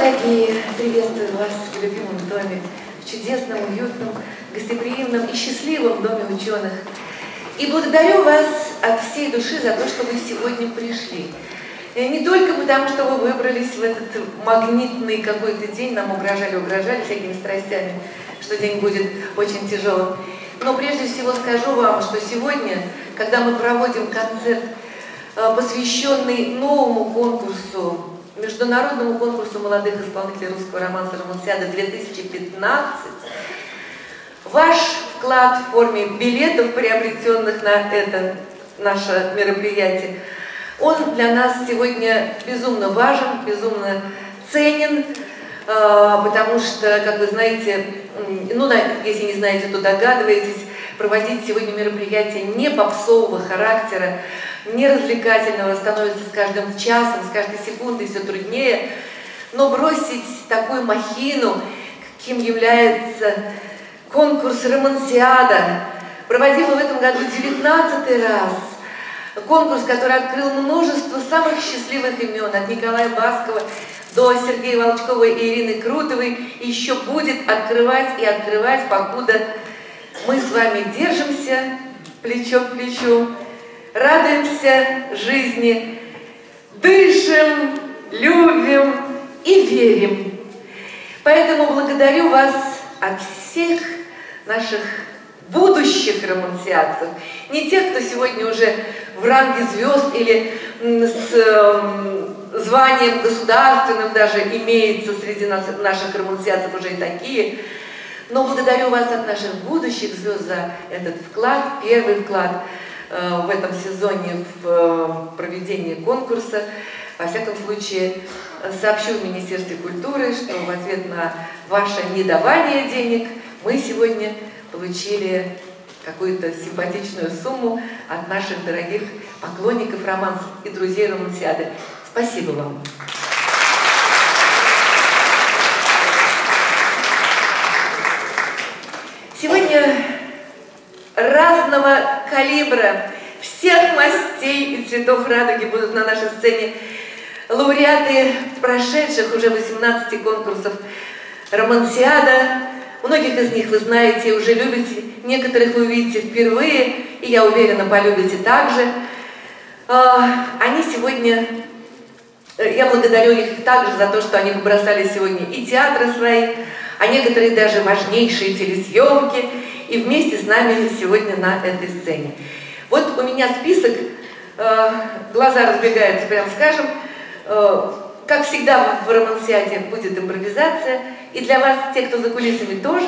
дорогие, приветствую вас в любимом доме, в чудесном, уютном, гостеприимном и счастливом доме ученых. И благодарю вас от всей души за то, что вы сегодня пришли. И не только потому, что вы выбрались в этот магнитный какой-то день, нам угрожали всякими страстями, что день будет очень тяжелым. Но прежде всего скажу вам, что сегодня, когда мы проводим концерт, посвященный новому конкурсу, международному конкурсу молодых исполнителей русского романса «Романсиада 2015», ваш вклад в форме билетов, приобретенных на это наше мероприятие, он для нас сегодня безумно важен, безумно ценен, потому что, как вы знаете, ну, если не знаете, то догадываетесь, проводить сегодня мероприятие не попсового характера, не развлекательного становится с каждым часом, с каждой секундой все труднее, но бросить такую махину, каким является конкурс «Романсиада», проводимый в этом году 19-й раз, конкурс, который открыл множество самых счастливых имен, от Николая Баскова до Сергея Волчкова и Ирины Крутовой, еще будет открывать и открывать, покуда мы с вами держимся плечо к плечу, радуемся жизни, дышим, любим и верим. Поэтому благодарю вас от всех наших будущих романсиадцев, не тех, кто сегодня уже в ранге звезд или с званием государственным даже имеется среди наших романсиадцев уже и такие, но благодарю вас от наших будущих звезд за этот вклад, первый вклад в этом сезоне в проведении конкурса. Во всяком случае, сообщу в Министерстве культуры, что в ответ на ваше недавание денег мы сегодня получили какую-то симпатичную сумму от наших дорогих поклонников романсов и друзей Романсиады. Спасибо вам. Сегодня разного калибра, всех мастей и цветов радуги будут на нашей сцене лауреаты прошедших уже 18 конкурсов «Романсиада». Многих из них вы знаете и уже любите, некоторых вы увидите впервые, и я уверена, полюбите также. Они сегодня, я благодарю их также за то, что они побросали сегодня и театры свои, а некоторые даже важнейшие телесъемки, и вместе с нами сегодня на этой сцене. Вот у меня список, глаза разбегаются, прям скажем, как всегда в «Романсиаде» будет импровизация, и для вас, те, кто за кулисами, тоже.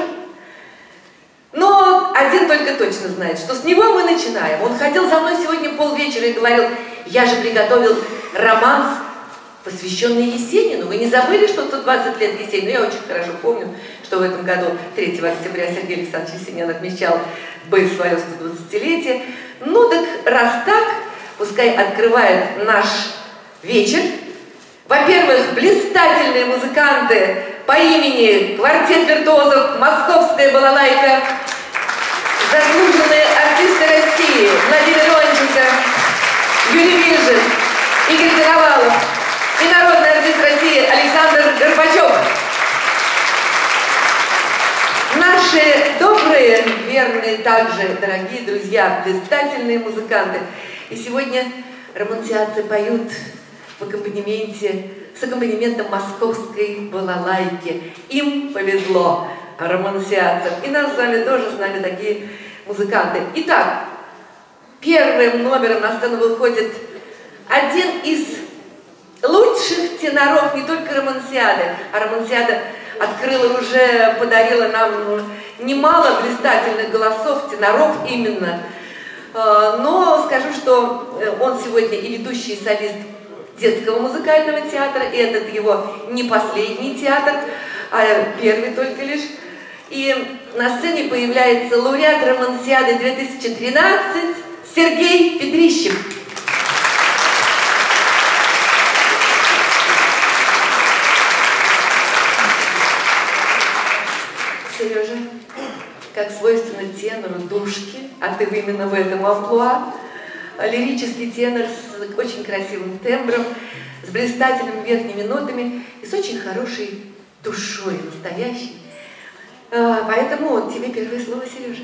Но один только точно знает, что с него мы начинаем. Он ходил за мной сегодня полвечера и говорил: я же приготовил романс, посвященный Есенину. Вы не забыли, что 120 лет Есенину? Я очень хорошо помню, что в этом году 3 октября Сергей Александрович Есенин отмечал бы свое 120-летие. Ну так, раз так, пускай открывает наш вечер. Во-первых, блистательные музыканты по имени «Квартет виртуозов», «Московская балалайка», заслуженные артисты России Владимир Ионченко, Юрий Вижин, Игорь Коновалов и народный артист России Александр Горбачев. Наши добрые, верные также, дорогие друзья, блистательные музыканты. И сегодня романсиадцы поют в аккомпанементе, с аккомпанементом московской балалайки. Им повезло, романсиадцам. И нас с вами тоже, с нами такие музыканты. Итак, первым номером на сцену выходит один из лучших теноров не только Романсиады, а Романсиада открыла уже, подарила нам немало блистательных голосов, теноров именно. Но скажу, что он сегодня и ведущий солист детского музыкального театра, и этот его не последний театр, а первый только лишь. И на сцене появляется лауреат Романсиады 2013 Сергей Петрищев. Сережа, как свойственно тенору, душки, а ты именно в этом амплуа, лирический тенор с очень красивым тембром, с блистательными верхними нотами и с очень хорошей душой, настоящей. Поэтому тебе первое слово, Сережа.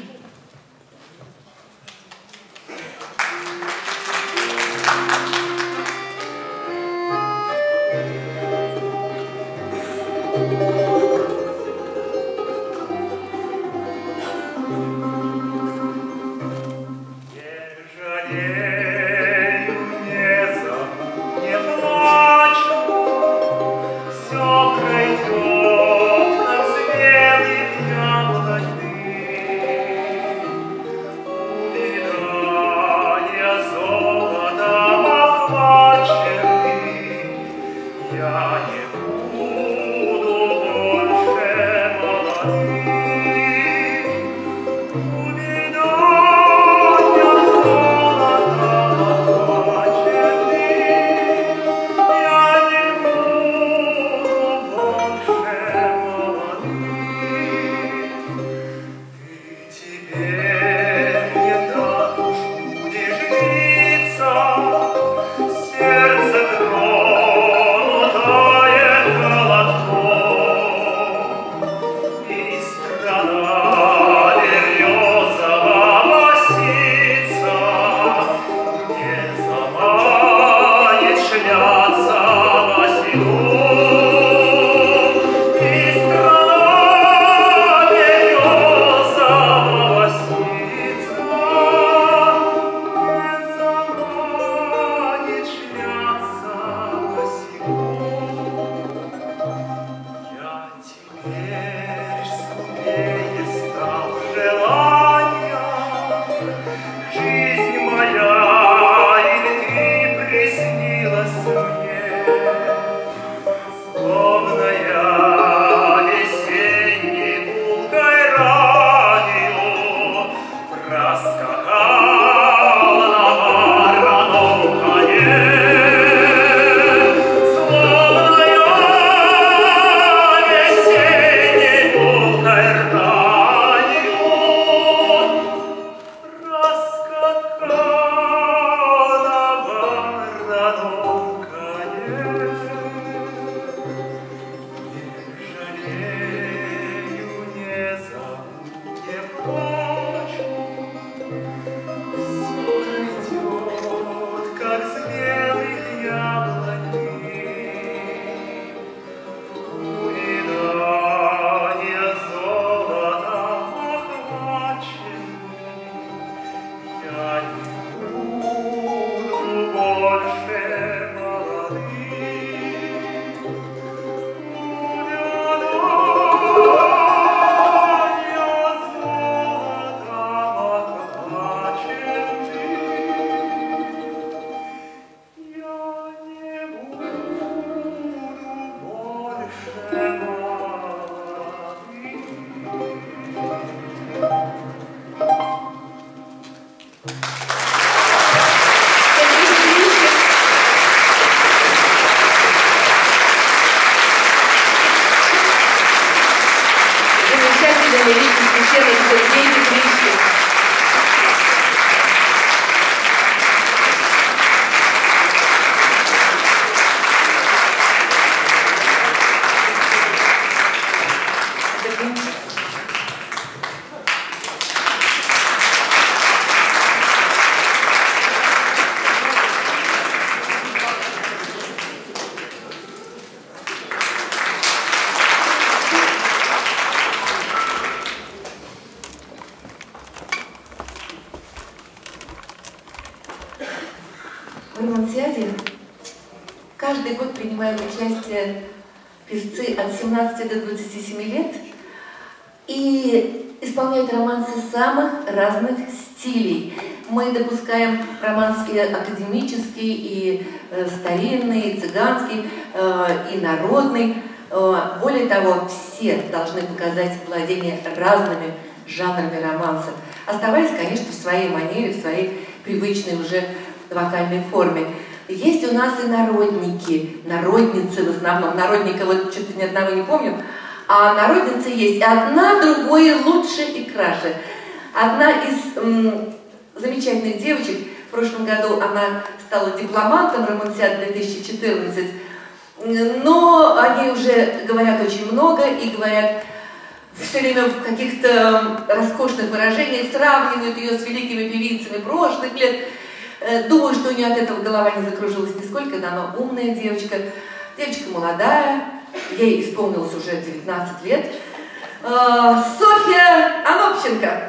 В Романсиаде каждый год принимают участие певцы от 17 до 27 лет и исполняют романсы самых разных стилей. Мы допускаем романские академические, и старинные, и цыганские, и народный. Более того, все должны показать владение разными жанрами романса, оставаясь, конечно, в своей манере, в своей привычной уже вокальной форме. Есть у нас и народники, народницы в основном. Народника вот что-то ни одного не помню, а народницы есть. Одна другой лучше и краше. Одна из замечательных девочек. В прошлом году она стала дипломантом Романсиады 2014. Но они уже говорят очень много и говорят все время в каких-то роскошных выражениях, сравнивают ее с великими певицами прошлых лет. Думаю, что у нее от этого голова не закружилась нисколько, она умная девочка, девочка молодая, ей исполнилось уже 19 лет. Софья Анопченко.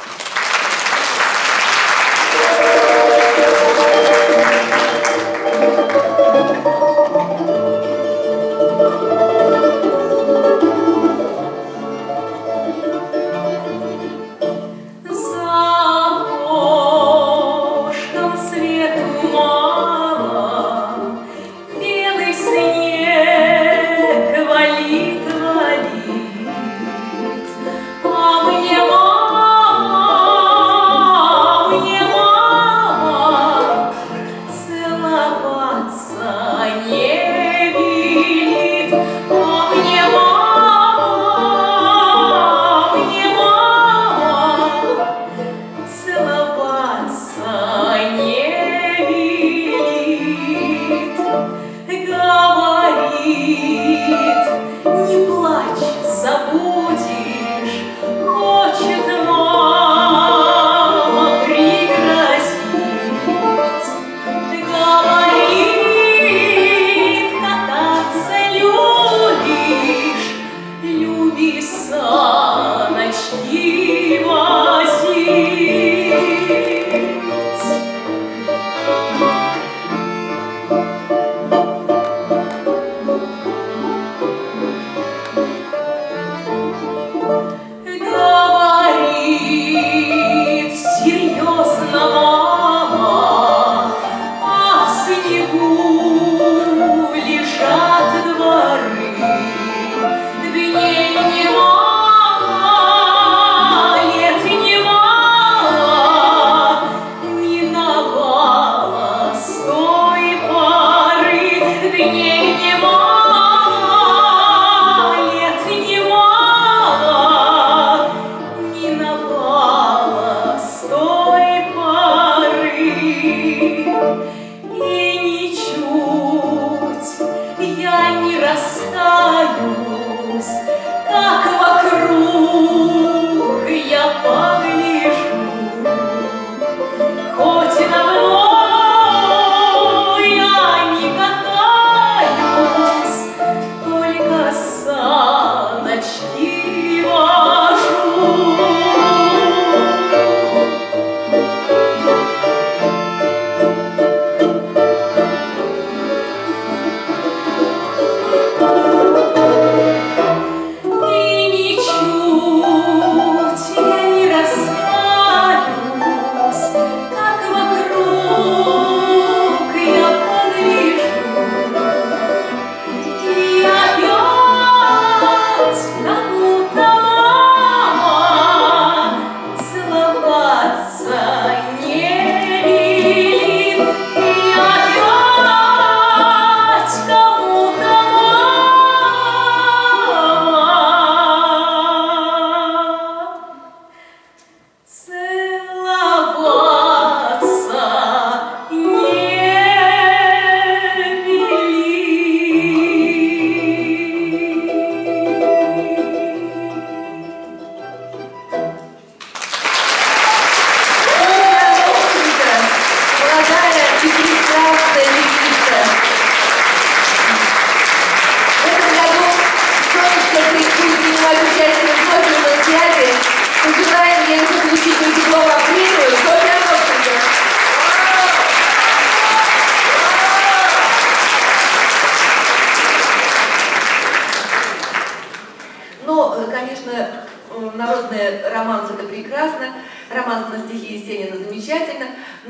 Народный романс — это прекрасно, романс на стихи Есенина замечательно,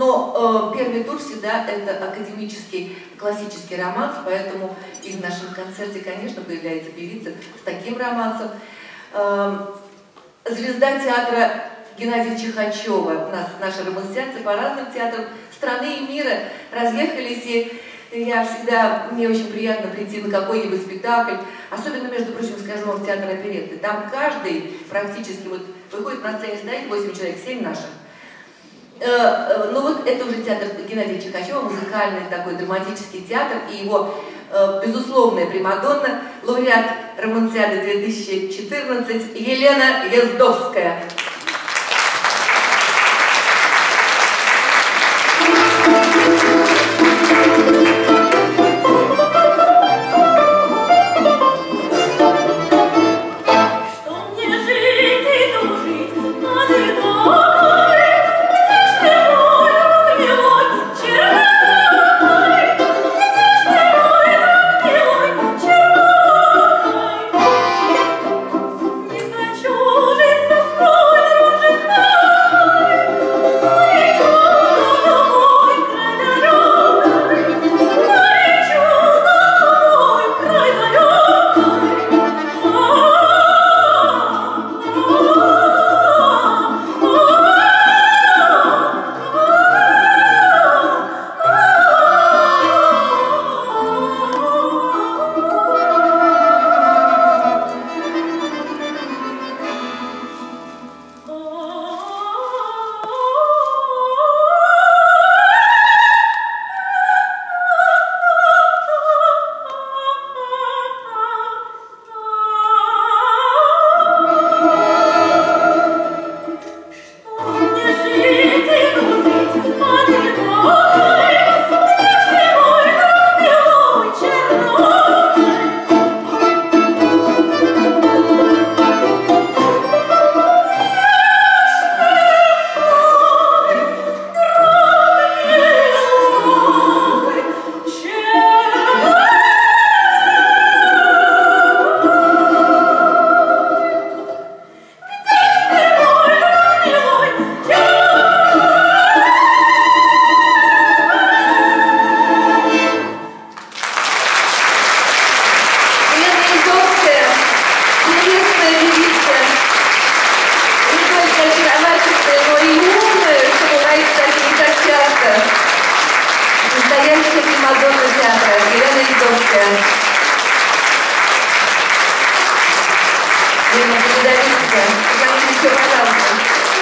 но первый тур всегда это академический, классический романс, поэтому и в нашем концерте, конечно, появляется певица с таким романсом. Звезда театра Геннадия Чихачева. Наши романсианцы по разным театрам страны и мира разъехались, и мне очень приятно прийти на какой-нибудь спектакль, особенно, между прочим, скажу вам, в театр оперетты. Там каждый практически вот выходит на сцене, стоит 8 человек, 7 наших. Ну вот это уже театр Геннадия Чихачева, музыкальный такой драматический театр, и его безусловная примадонна, лауреат Романсиады 2014 Елена Яздовская. Настоящая примадонна театра Елена Яздовская. Лена, благодарите. Позвоните еще, пожалуйста.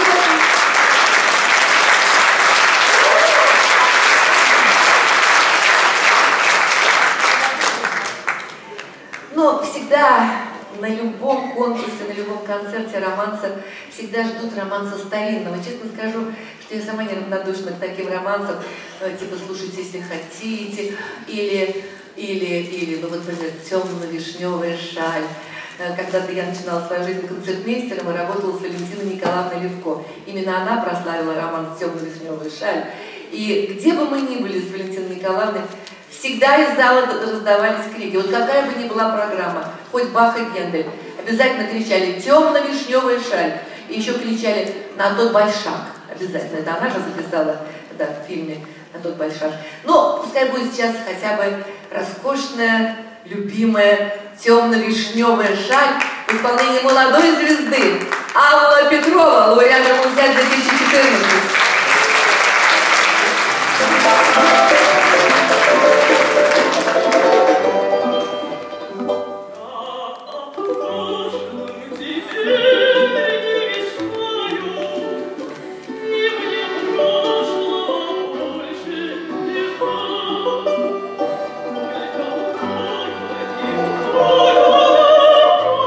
Но всегда на любом конкурсе, на любом концерте романса всегда ждут романса старинного. Честно скажу, что я сама неравнодушна к таким романсам, типа «Слушайте, если хотите», или ну вот, например, «Темно-вишневая шаль». Когда-то я начинала свою жизнь концертмейстером и работала с Валентиной Николаевной Левко. Именно она прославила роман «Темно-вишневая шаль». И где бы мы ни были с Валентиной Николаевной, всегда из зала раздавались крики. Вот какая бы ни была программа, хоть Бах и Гендель, обязательно кричали «Темно-вишневая шаль». И еще кричали «На тот большак». Обязательно. Это она же записала, да, в фильме «На тот большак». Но пускай будет сейчас хотя бы роскошная, любимая «Темно-вишневая шаль» в исполнении молодой звезды Алла Петрова, лауреат Романсиады 2014.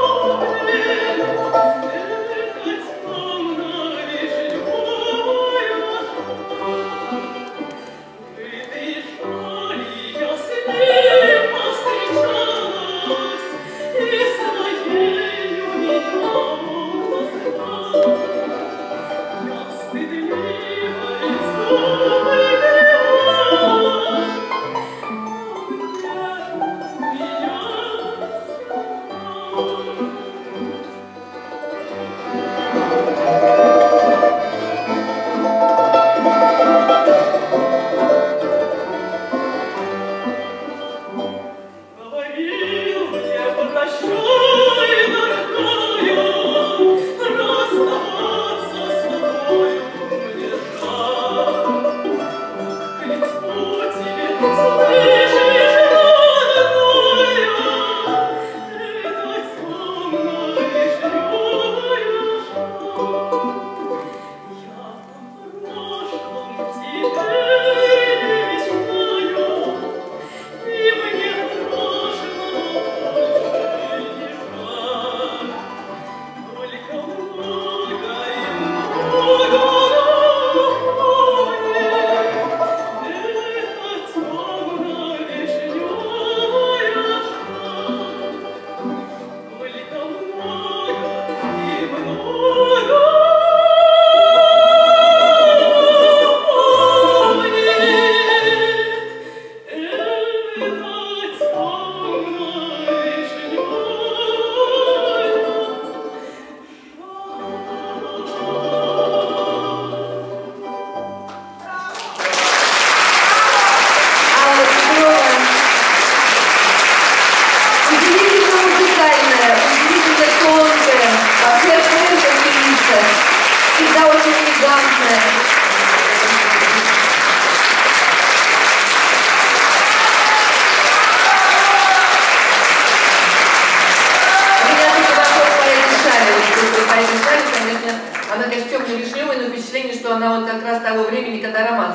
Ой,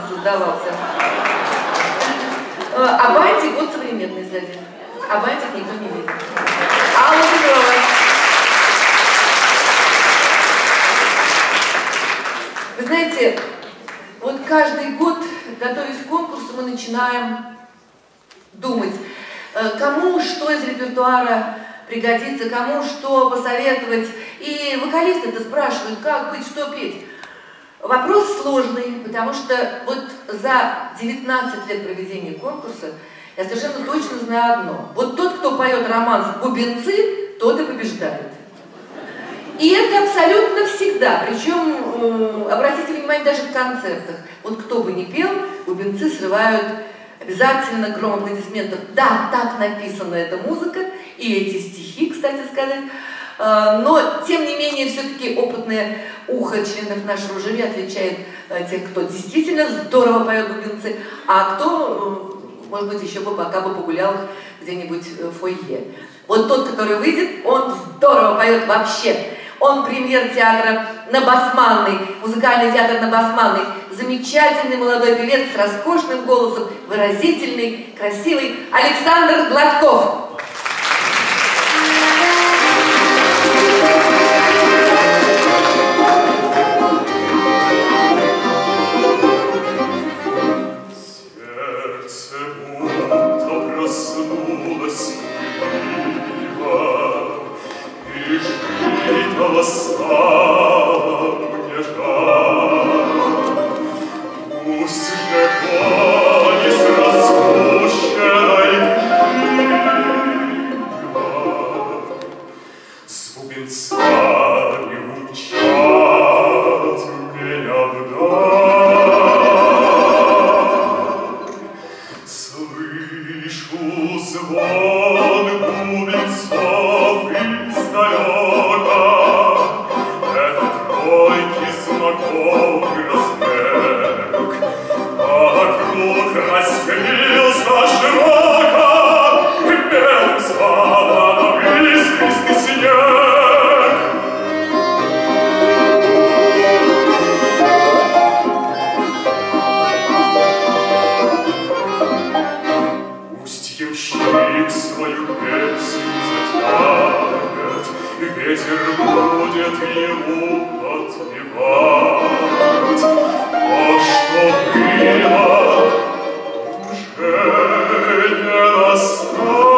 создавался. А бантик вот современный сзади. А бантик никто не видит. Алла Петрова. Вы знаете, вот каждый год, готовясь к конкурсу, мы начинаем думать, кому что из репертуара пригодится, кому что посоветовать. И вокалисты это спрашивают, как быть, что петь. Вопрос сложный, потому что вот за 19 лет проведения конкурса я совершенно точно знаю одно. Вот тот, кто поет романс «Бубенцы», тот и побеждает. И это абсолютно всегда. Причем, обратите внимание, даже в концертах. Вот кто бы ни пел, бубенцы срывают обязательно гром аплодисментов. Да, так написана эта музыка, и эти стихи, кстати сказать. Но, тем не менее, все-таки опытное ухо членов нашего жюри отличает тех, кто действительно здорово поет бубенцы, а кто, может быть, еще бы пока бы погулял где-нибудь в фойе. Вот тот, который выйдет, он здорово поет вообще. Он премьер театра на Басманной, музыкальный театр на Басманной. Замечательный молодой певец с роскошным голосом, выразительный, красивый Александр Гладков. Сердце будто проснулось и житого стало мне жаль. Пусть же кони с распущенной с бубенцами учат меня вдаль. Слышу звон бубенцов издалека, это тройки знакомый разбег, а вокруг расстелился широко белым саваном искристый снег. Пусть ямщик свою песню затянет, ветер будет ему подпевать. А что было, уже не настанет.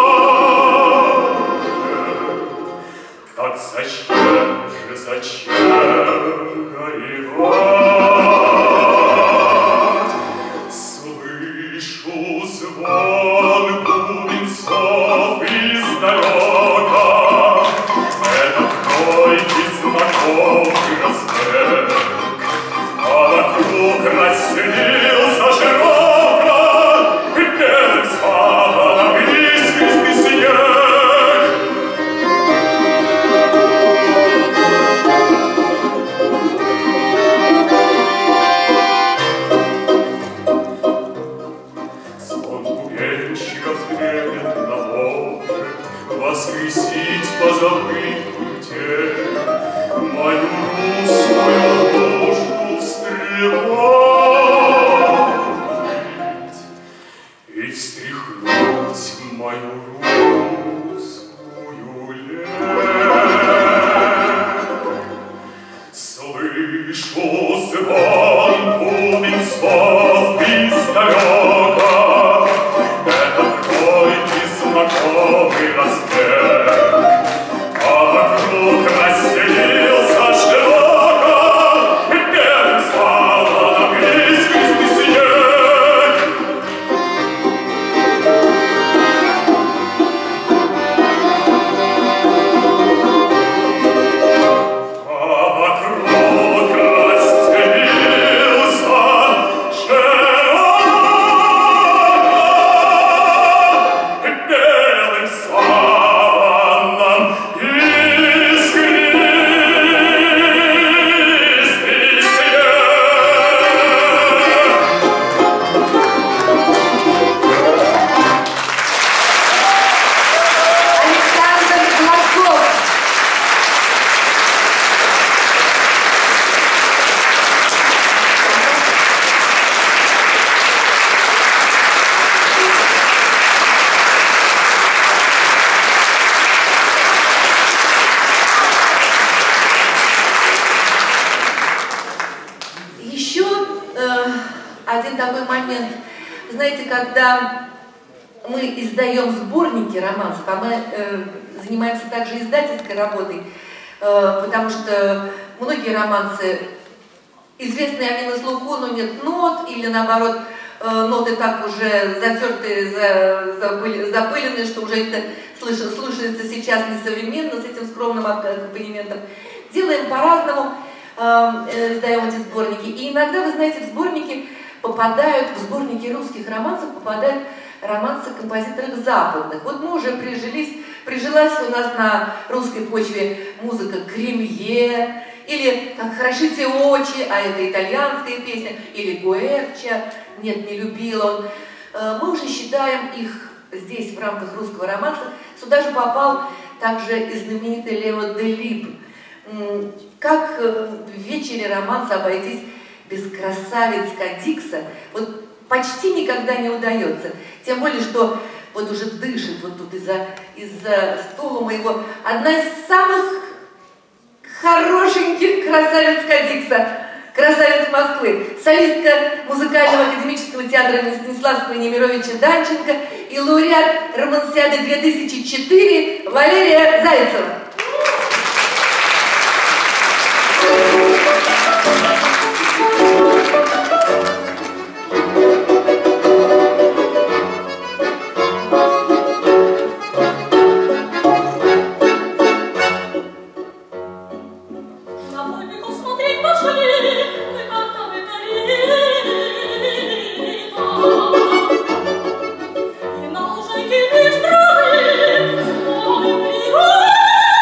Так зачем горевать? Слышу звон бубенцов издалека, это тройки знакомый разбег, а вокруг расстелился широко белым саваном искристый снег. Звон бубенщиков трепет на воле, воскресить позабытую тень, мою русскую душу встревожить и встряхнуть мою русскую лень. Слышу звон бубенцов издалека, это тройки знакомый разбег, а такой момент. Знаете, когда мы издаем сборники романсов, а мы занимаемся также издательской работой, потому что многие романсы известны, они на слуху, но нет нот, или наоборот, ноты так уже затертые, запыленные, что уже это слушается сейчас несовременно с этим скромным аккомпанементом. Делаем по-разному, издаем эти сборники. И иногда, вы знаете, в сборники русских романсов попадают романсы композиторов западных. Вот мы уже прижилась у нас на русской почве музыка Кремье, или «Как хороши те очи», а это итальянская песня, или Гуэрча, «Нет, не любил он». Мы уже считаем их здесь в рамках русского романса. Сюда же попал также и знаменитый Лео де Лип. Как в вечере романса обойтись без красавиц Кадикса, вот почти никогда не удается. Тем более, что вот уже дышит вот тут из-за стула моего одна из самых хорошеньких красавиц Кадикса, красавиц Москвы, солистка музыкального академического театра Станиславского Немировича Данченко и лауреат Романсиады 2004 Валерия Зайцева. И на лужайке без травы, с полем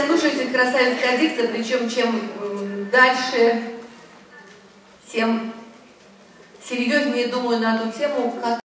я слушаю этих красавицкая дикция, причем чем дальше, тем серьезнее думаю на ту тему, как